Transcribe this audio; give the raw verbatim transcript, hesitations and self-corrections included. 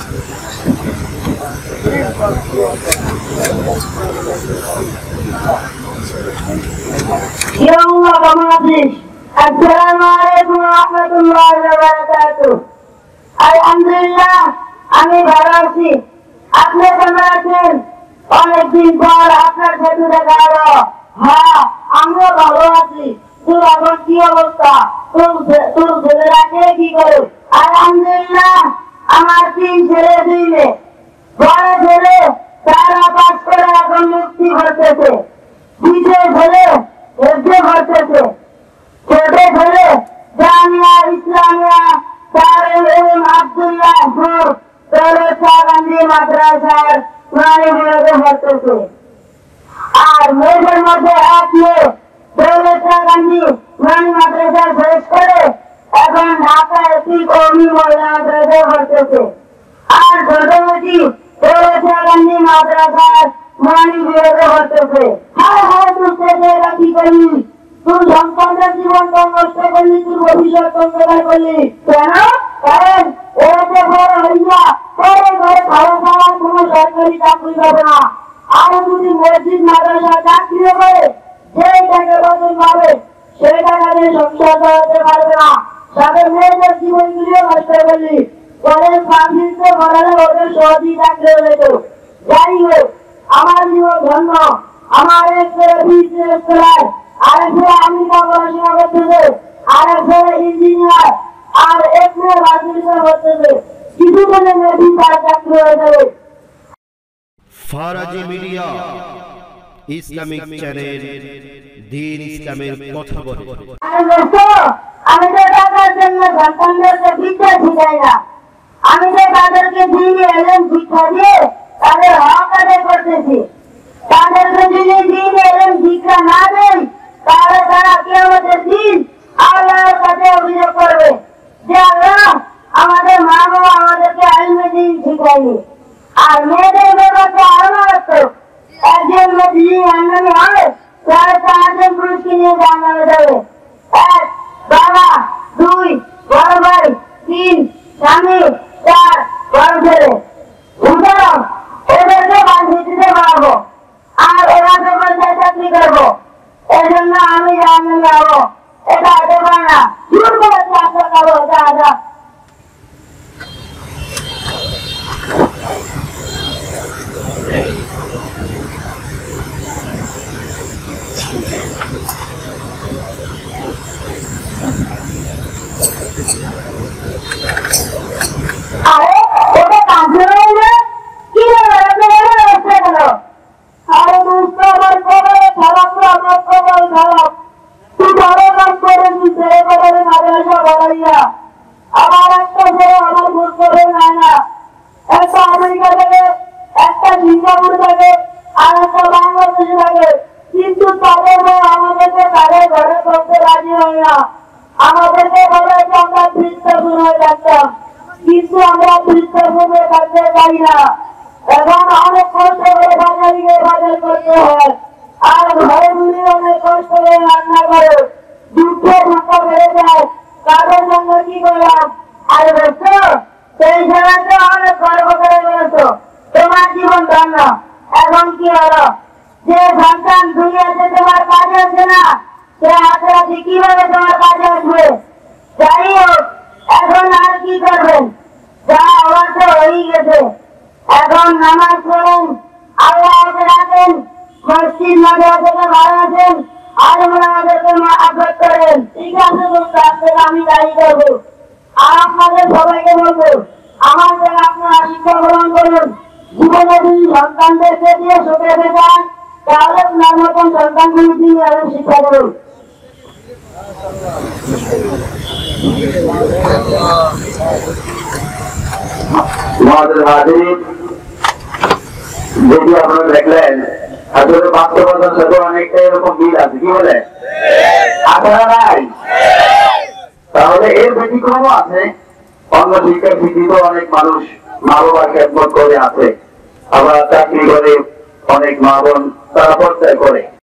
Assalamualaikum warahmatullahi wabarakatuh. Alhamdulillah, আমি ভালো আছি। আপনি কেমন আছেন? অনেকদিন পর আপনার সাথে দেখা হলো। হ্যাঁ, আমিও ভালো আছি। তোর এখন কি অবস্থা? তোর তোর ছেলেরা কে কি করে? আলহামদুলিল্লাহ, আমার তিন ছেলে দুই মেয়ে। বড় ছেলে তারা পাস করে এখন মুক্তি করতেছে। দ্বিতীয় ছেলে হেফজে করতেছে। ছোট ছেলে জামিয়া ইসলামিয়া দারুল উলুম আব্দুল্লাহপুর দৌলতশাহ গান্ধী মাদ্রাসার কোরআনী বিভাগে পড়তেছে। আর মেয়েদের মধ্যে এক মেয়ে দৌলতশাহ গান্ধী কোরআনী মাদ্রাসায় শেষ করে এখন ঢাকা একটি কওমি মহিলা মাদ্রাসায় পড়তেছে। আর ছোট মেয়েটি দৌলতশাহ গান্ধী মাদ্রাসার কোরআনী বিভাগে পড়তেছে। হায় হায়, তুই ছেলেরা কি করলি? তুই সন্তানদের জীবন নষ্ট করলি, তুই ভবিষ্যৎ অন্ধকার করলি। কেন? কারণ এরা যে বড় হইয়া পরে ঘরে ভালো খাওয়ার কোন সরকারি চাকরি পাবে না। আর যদি মসজিদ মাদ্রাসা চাকরিও করে সেই টাকা বেতন পাবে, সেই টাকা দিয়ে সংসার চালাতে পারবে না। সাথে মেয়েদের জীবনগুলিও নষ্ট করলি। পরে ফাঁসিতে ভরালে ওদের সহজেই চাকরি হয়ে যেত। যাই হোক, আমার জীবন ধন্য। আমার এক বিজনেস করার, আরেক ছেলে আমেরিকা পড়াশোনা করতেছে, আরেক ছেলে ইঞ্জিনিয়ার, আর এক মেয়ে রাজনীতি করতেছে। কিছু দিনের মধ্যেই তার চাকরি হয়ে যাবে। ফারাজি মিডিয়া ইসলামিক চ্যানেল, দ্বীন ইসলামের কথা বলে। আরে দোস্ত, আমি তো টাকার জন্য সন্তানদেরকে বিদ্যা শিখাই না। আমি তো তাদেরকে দিনে এলেন শিক্ষা দিয়ে তাদের হক আদায় করতেছি। তাদেরকে যদি দিনে এলেন শিক্ষা না দেন তাহলে তারা কিয়ামতের দিন আল্লাহর কাছে অভিযোগ করবে যে আল্লাহ, আমাদের মা বাবা আমাদেরকে ইলমে দ্বীন শিখায়নি। আর মেয়েদের ব্যাপারটা আরো মারাত্মক। একজন মেয়ে যদি জাহান্নামী হয় তাহলে চারজন পুরুষকে নিয়ে জাহান্নামে যাবে। এক, বাবা; দুই, বড় ভাই; তিন, স্বামী; চার, বড় ছেলে। সুতরাং ওদেরকে বাঁচিয়ে বাড়াবো আর ওরা সবাই চাকরি করবো। এই জন্য আমি জাহান্নামে যাবো, এটা হতে পারে না। জোর করে চাকরি করবো, যা যা। আরে ওটা কাজে হয় না? কি ব্যবস্থা গেল? আরে বুঝতে আমার কবলে খারাপ না, আমার কবল খারাপ। তুই বড় কাজ করেছিস, ছেলে কবলে মাদ্রাসা বাড়াইয়া। আমার একটা ছেলে আমার খোঁজ করে নেয় না। একটা আমেরিকা থেকে, একটা সিঙ্গাপুর থেকে, আর একটা বাংলাদেশে থাকে। কিন্তু তাদের আমাদেরকে তাদের ঘরে করতে রাজি হয় না। আমাদেরকে বলে যে আমরা বৃদ্ধাশ্রম হয়ে যাচ্তাম, কিন্তু আমরা বৃদ্ধাশ্রমে থাকতে চাই না। এখন অনেক কষ্ট করে বাজারে গিয়ে বাজার করতে হয়, আর ঘরে মিলে অনেক কষ্ট করে রান্না করে। দুঃখে দুঃখ বেড়ে যায়, তাদের জন্য কি করলাম? আরে বলছো সেই সময়টা অনেক গর্ব করে বলেছো, তোমার জীবন ধন্য। এখন কি হলো? যে সন্তান দুনিয়াতে তোমার কাজে আসে না, সে আখেরাতে কিভাবে তোমার কাজে আসবে? যাই হোক, এখন আর কি করবেন? যা হওয়ার তো হয়ে গেছে। এখন নামাজ পড়েন, আল্লাহকে ডাকেন, মসজিদ মাদ্রাসা থেকে ভালো আছেন, আলেমরা আমাদেরকে মাফ করেন। ঠিক আছে দোস্ত, আপনাকে আমি দায়ী করবো। আর আপনাদের সবাইকে বলবো, আমার থেকে আপনারা শিক্ষা গ্রহণ করুন। জীবনে যদি সন্তানদেরকে দিয়ে শোকাতে চান তাহলে আপনার মতন সন্তানগুলি দিয়ে আরো শিক্ষা করুন। যেটি আপনারা দেখলেন, আসলে বাস্তবতার সাথে অনেকটা এরকম মিল আছে। কি বলে? আপনারা নাই? তাহলে এর ব্যতিক্রমও আছে। অন্য শিক্ষার ভিত্তিতে অনেক মানুষ মা বাবার খেদমত করে আছে, আবার চাকরি করে অনেক মা বোন তারা পর্যায় করে।